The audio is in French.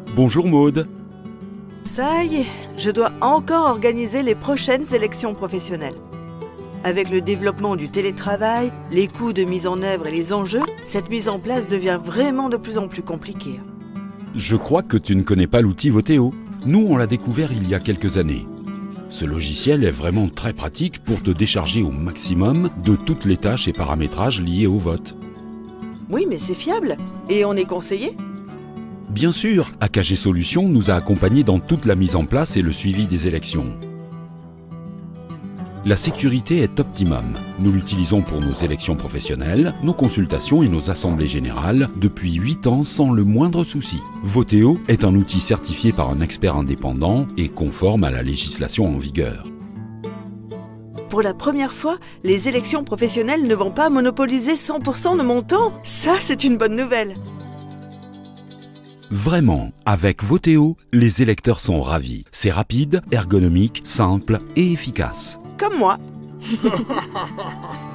Bonjour Maude. Ça y est, je dois encore organiser les prochaines élections professionnelles. Avec le développement du télétravail, les coûts de mise en œuvre et les enjeux, cette mise en place devient vraiment de plus en plus compliquée. Je crois que tu ne connais pas l'outil Votéo. Nous, on l'a découvert il y a quelques années. Ce logiciel est vraiment très pratique pour te décharger au maximum de toutes les tâches et paramétrages liés au vote. Oui, mais c'est fiable. Et on est conseillé ? Bien sûr, AKG Solutions nous a accompagnés dans toute la mise en place et le suivi des élections. La sécurité est optimum. Nous l'utilisons pour nos élections professionnelles, nos consultations et nos assemblées générales depuis 8 ans sans le moindre souci. Votéo est un outil certifié par un expert indépendant et conforme à la législation en vigueur. Pour la première fois, les élections professionnelles ne vont pas monopoliser 100% de mon temps. Ça, c'est une bonne nouvelle. Vraiment, avec Votéo, les électeurs sont ravis. C'est rapide, ergonomique, simple et efficace. Comme moi.